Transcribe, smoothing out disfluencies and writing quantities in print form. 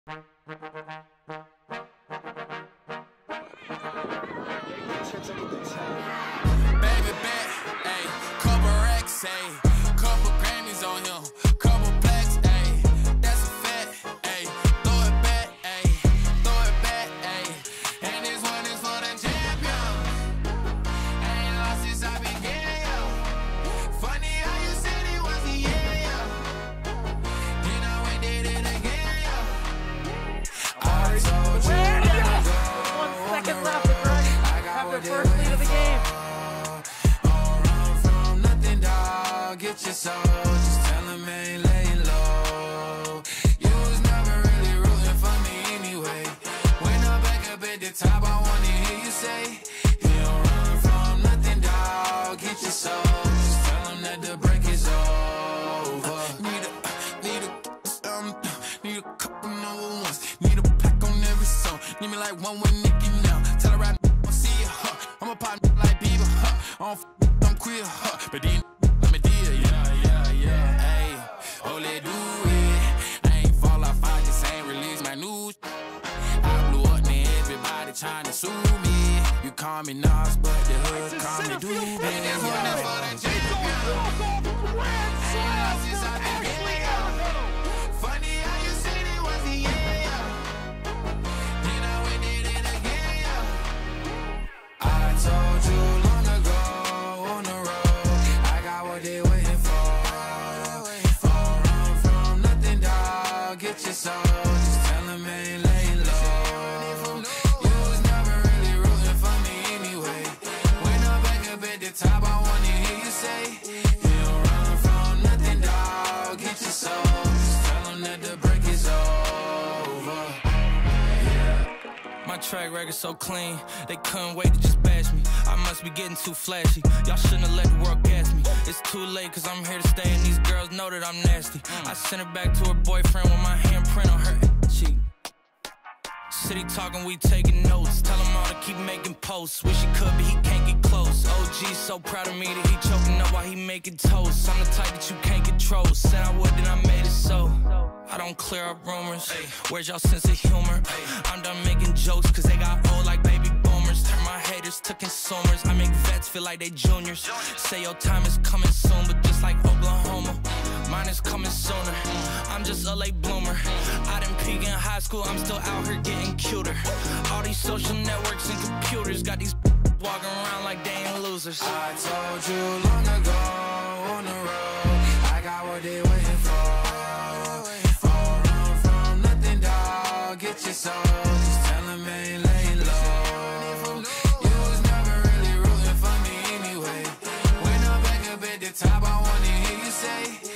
Baby bet, ayy, couple racks, ayy, couple Grammys on him, couple plaques, ayy, that's a fact, ayy, throw it back, ayy, and this one is for the champion. Ain't lost since I began, yo. Funny how you said it was the year, yo. Then I went did it again, yo. I told you not to go. 1 second left, Greg. Have the first lead of the game. Get your soul, just tell him I ain't laying low. You was never really rooting for me anyway. When I'm back up at the top, I wanna hear you say, you don't run from nothing, dog. Get your soul, just tell him that the break is over. Need a couple number ones. Need a pack on every song. Need me like one with Nicki now. Tell her I don't see it, huh? I'm a pop like Bieber, huh? I'm queer, huh? But then oh, let's do it. I ain't fall off, I just ain't release my news. I blew up, man, everybody trying to sue me. You call me Nas, but the hood call me Doobie. And this one is for the champion. Funny how you said it was the year. Then I went did it again, yo. I told you long ago on the road, I got what they waiting for. Get your soul, just tell him I ain't laying low. You was never really rooting for me anyway. When I'm back up at the top, I wanna hear you say, you don't run from nothing, dog. Get your soul, just tell him that the break is over. My track record so clean, they couldn't wait to just bash me. I must be getting too flashy, y'all shouldn't have let the world gas me. It's too late cause I'm here to stay and these girls know that I'm nasty. I sent her back to her boyfriend with my handprint on her cheek. City talking, we taking notes. Tell him all to keep making posts. Wish he could, but he can't get close. OG so proud of me that he choking up while he making toast. I'm the type that you can't control. Said I would, then I made it so. I don't clear up rumors. Where's y'all sense of humor? I'm done making jokes cause they got old like baby boomers. Turn my haters to consumers. I make vets feel like they juniors. Say your time is coming soon, but just like Oklahoma, mine is coming sooner. I'm just a late bloomer. I didn't peak in high school, I'm still out here getting cuter. All these social networks and computers got these walking around like they ain't losers. I told you long ago on the road, I got what they waiting for. Don't run from nothing, dog. Get your soul, just tell him I ain't laying low. You was never really rooting for me anyway. When I'm back up at the top, I wanna hear you say,